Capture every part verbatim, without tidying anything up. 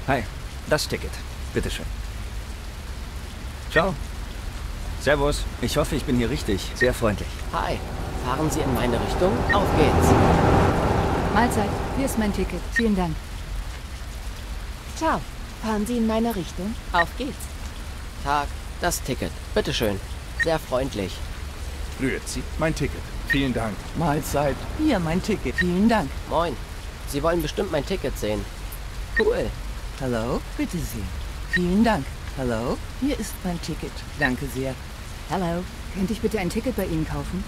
Hi, das Ticket. Bitteschön. Ciao. Servus. Ich hoffe, ich bin hier richtig. Sehr freundlich. Hi. Fahren Sie in meine Richtung? Auf geht's. Mahlzeit. Hier ist mein Ticket. Vielen Dank. Ciao. Fahren Sie in meine Richtung? Auf geht's. Tag. Das Ticket. Bitteschön. Sehr freundlich. Grüezi. Mein Ticket. Vielen Dank. Mahlzeit. Hier mein Ticket. Vielen Dank. Moin. Sie wollen bestimmt mein Ticket sehen. Cool. Hallo? Bitte sehr. Vielen Dank. Hallo? Hier ist mein Ticket. Danke sehr. Hallo. Könnte ich bitte ein Ticket bei Ihnen kaufen?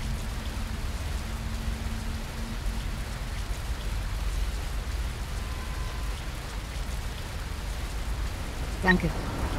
Danke.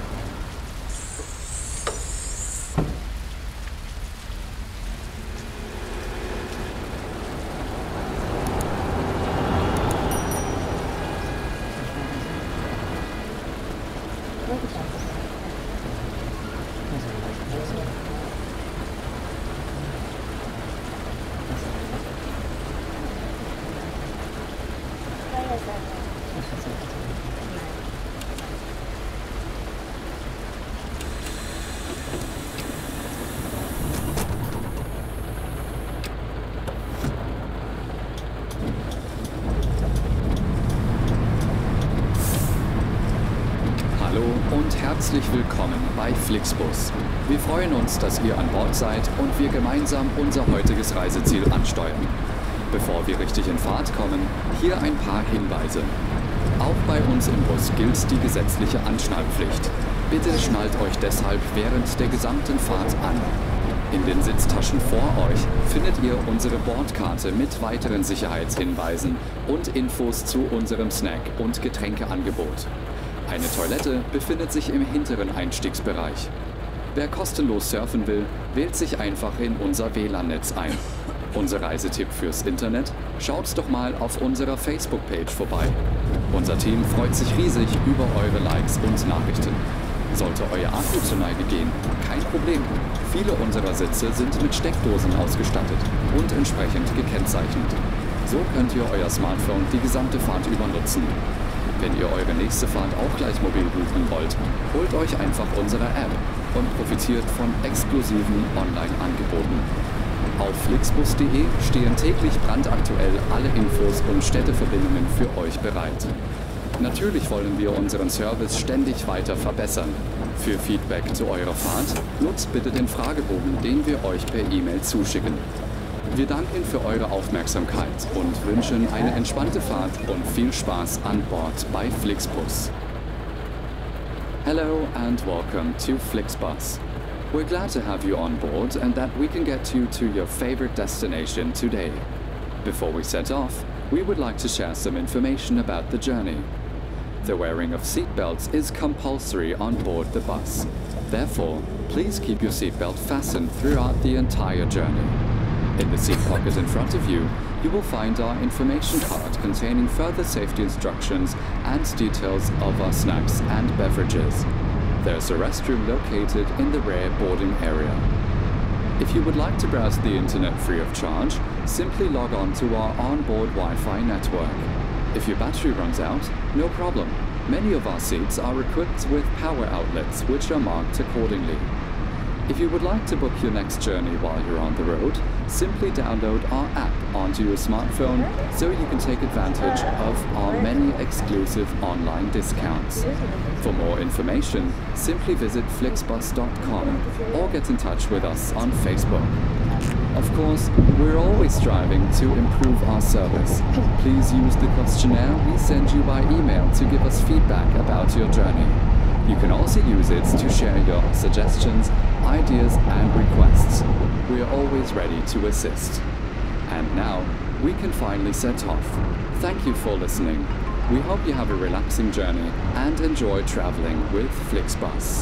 Und herzlich willkommen bei FlixBus. Wir freuen uns, dass ihr an Bord seid und wir gemeinsam unser heutiges Reiseziel ansteuern. Bevor wir richtig in Fahrt kommen, hier ein paar Hinweise. Auch bei uns im Bus gilt die gesetzliche Anschnallpflicht. Bitte schnallt euch deshalb während der gesamten Fahrt an. In den Sitztaschen vor euch findet ihr unsere Bordkarte mit weiteren Sicherheitshinweisen und Infos zu unserem Snack- und Getränkeangebot. Eine Toilette befindet sich im hinteren Einstiegsbereich. Wer kostenlos surfen will, wählt sich einfach in unser W L A N-Netz ein. Unser Reisetipp fürs Internet? Schaut doch mal auf unserer Facebook-Page vorbei. Unser Team freut sich riesig über eure Likes und Nachrichten. Sollte euer Akku zur Neige gehen, kein Problem. Viele unserer Sitze sind mit Steckdosen ausgestattet und entsprechend gekennzeichnet. So könnt ihr euer Smartphone die gesamte Fahrt über nutzen. Wenn ihr eure nächste Fahrt auch gleich mobil buchen wollt, holt euch einfach unsere App und profitiert von exklusiven Online-Angeboten. Auf flixbus punkt de stehen täglich brandaktuell alle Infos und Städteverbindungen für euch bereit. Natürlich wollen wir unseren Service ständig weiter verbessern. Für Feedback zu eurer Fahrt nutzt bitte den Fragebogen, den wir euch per E-Mail zuschicken. Wir danken für eure Aufmerksamkeit und wünschen eine entspannte Fahrt und viel Spaß an Bord bei FlixBus. Hello and welcome to FlixBus. We're glad to have you on board and that we can get you to your favorite destination today. Before we set off, we would like to share some information about the journey. The wearing of seatbelts is compulsory on board the bus. Therefore, please keep your seatbelt fastened throughout the entire journey. In the seat pocket in front of you, you will find our information card containing further safety instructions and details of our snacks and beverages. There's a restroom located in the rear boarding area. If you would like to browse the internet free of charge, simply log on to our onboard Wi-Fi network. If your battery runs out, no problem. Many of our seats are equipped with power outlets which are marked accordingly. If you would like to book your next journey while you're on the road, simply download our app onto your smartphone so you can take advantage of our many exclusive online discounts. For more information, simply visit flixbus dot com or get in touch with us on Facebook. Of course, we're always striving to improve our service. Please use the questionnaire we send you by email to give us feedback about your journey. You can also use it to share your suggestions, ideas and requests. We are always ready to assist. And now, we can finally set off. Thank you for listening. We hope you have a relaxing journey and enjoy traveling with FlixBus.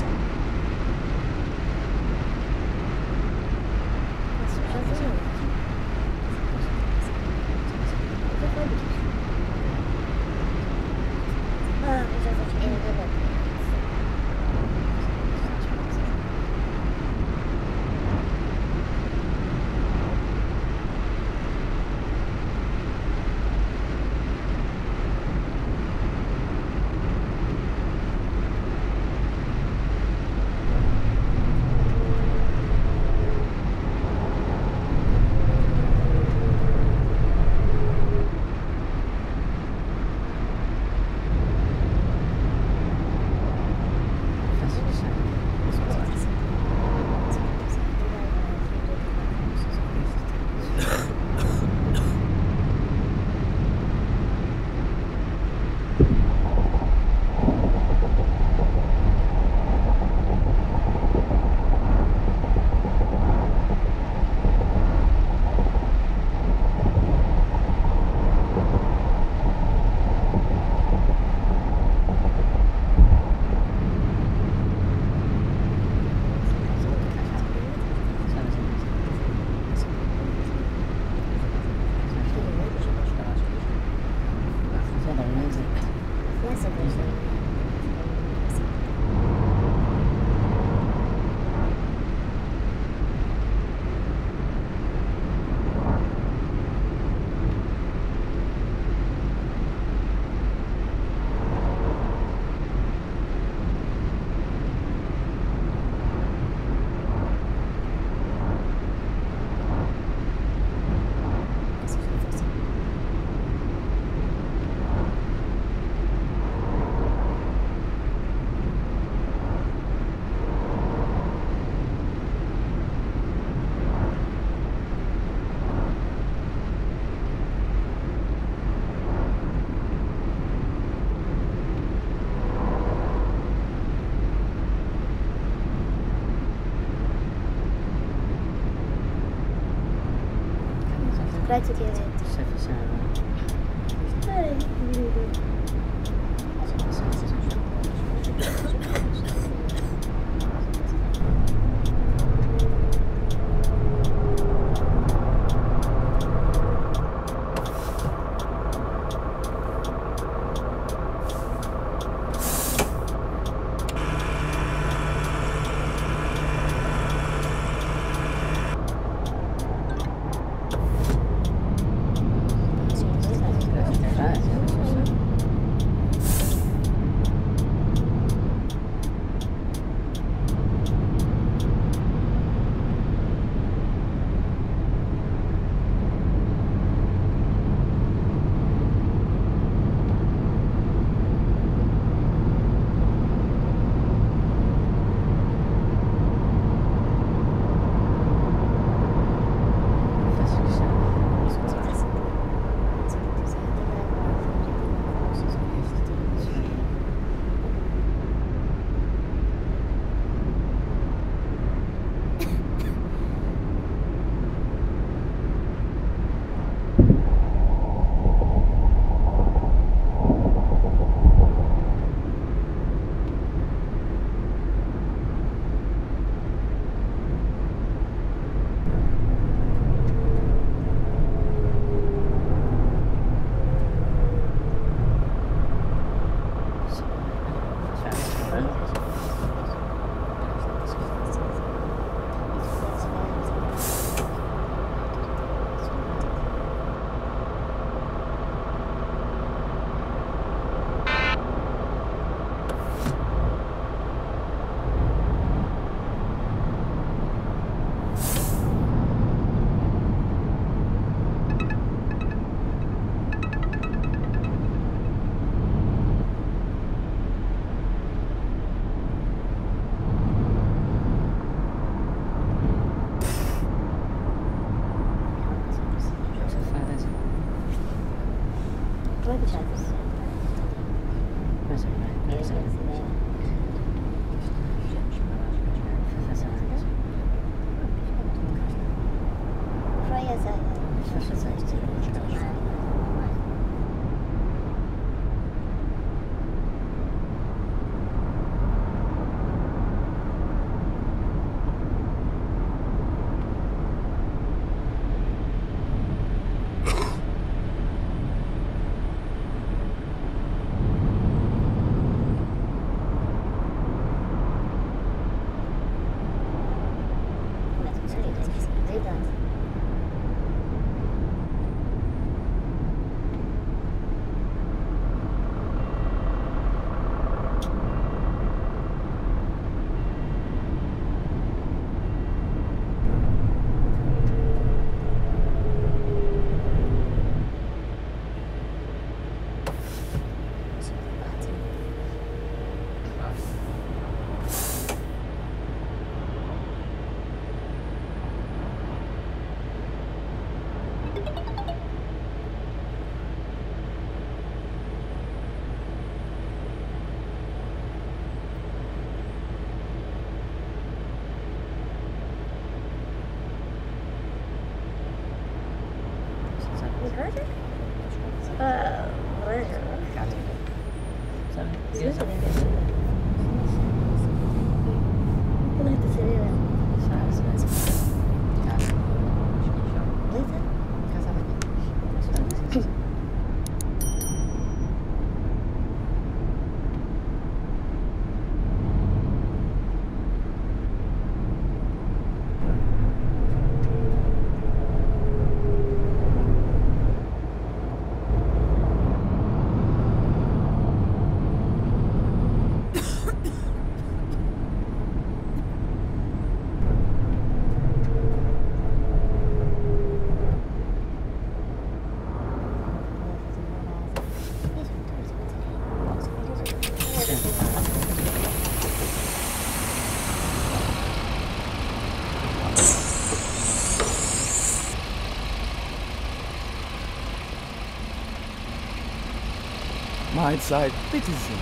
Mahlzeit. Bitte sehr.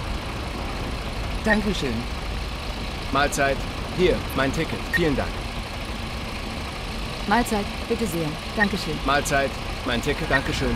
Dankeschön. Mahlzeit. Hier, mein Ticket. Vielen Dank. Mahlzeit, bitte sehr. Dankeschön. Mahlzeit. Mein Ticket. Dankeschön.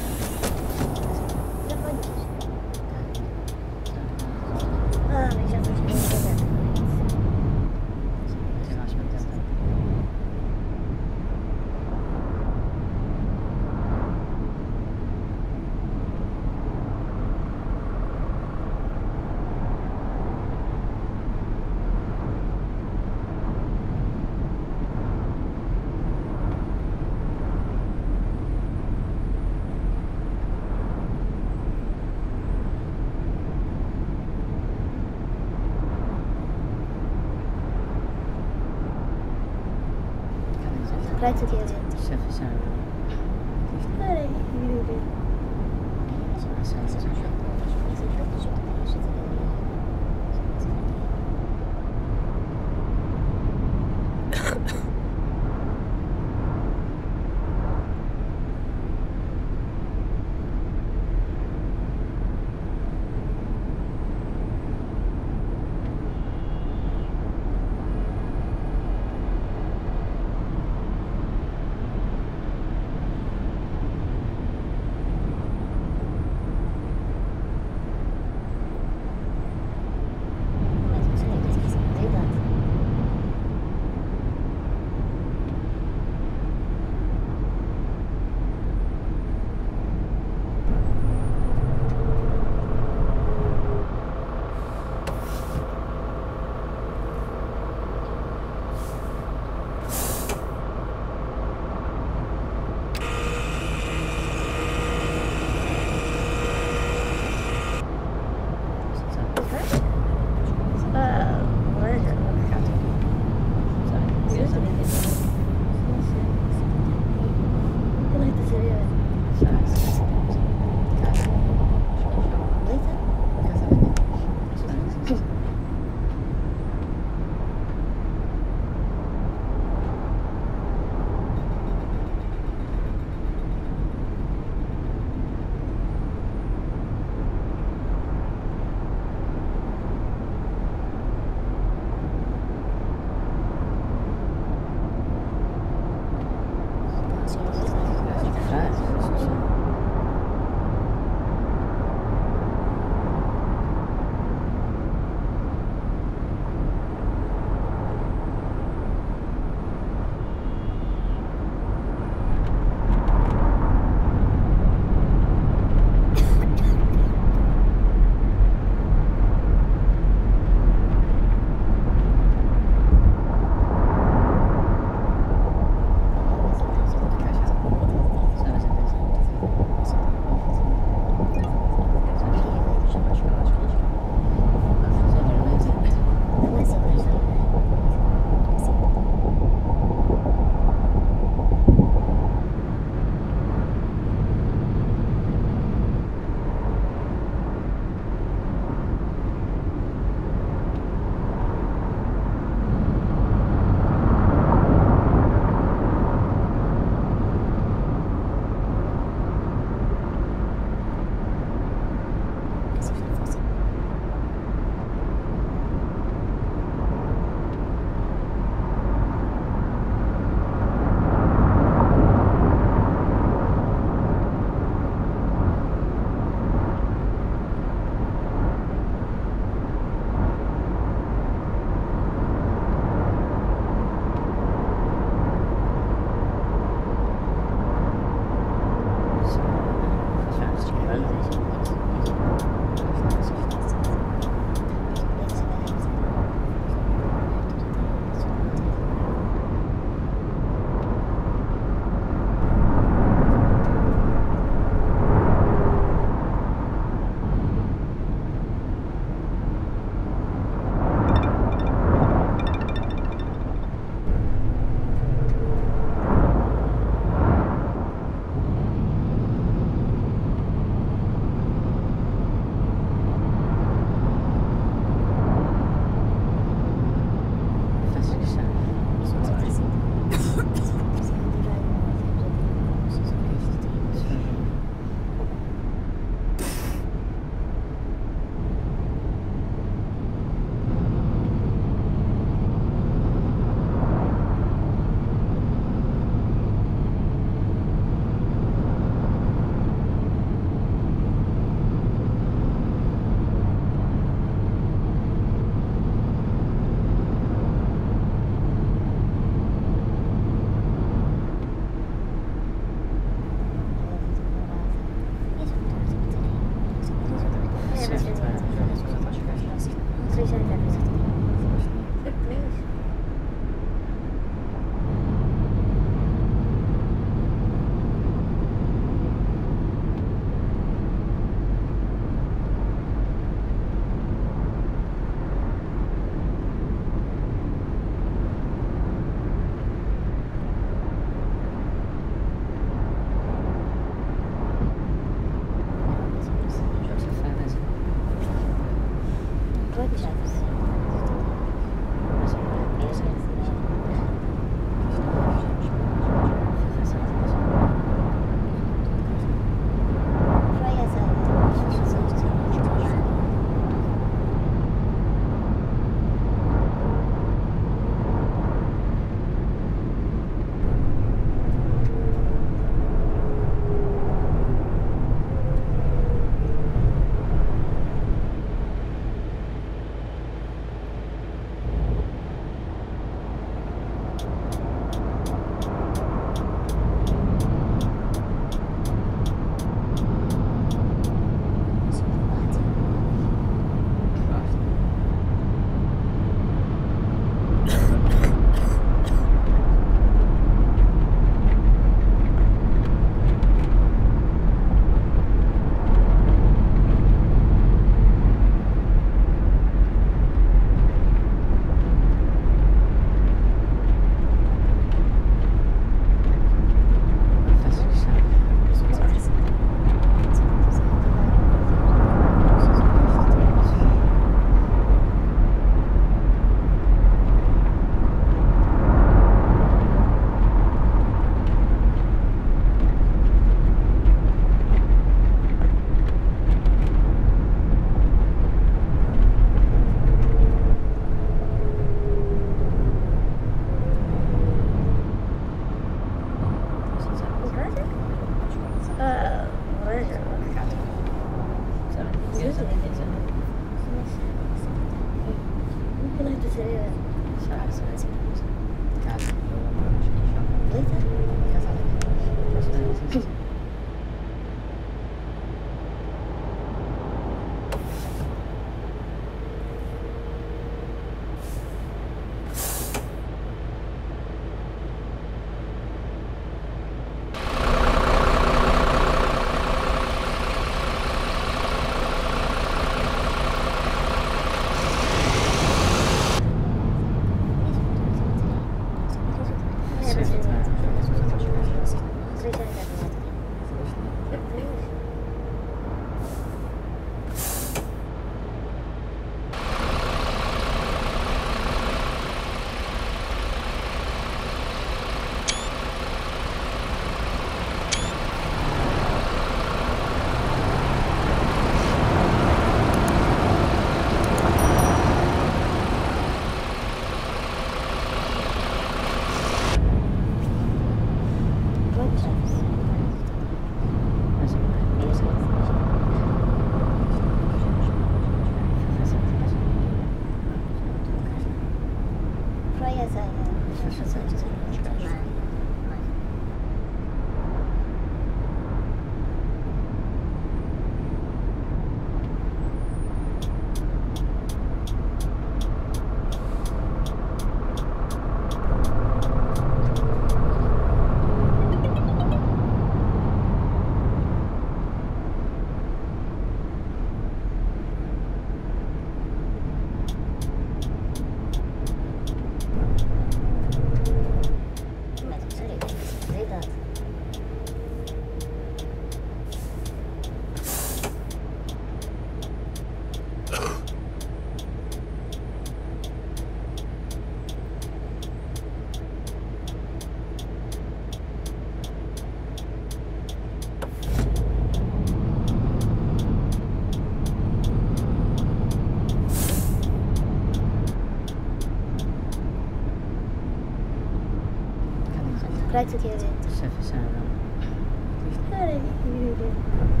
Try to get it.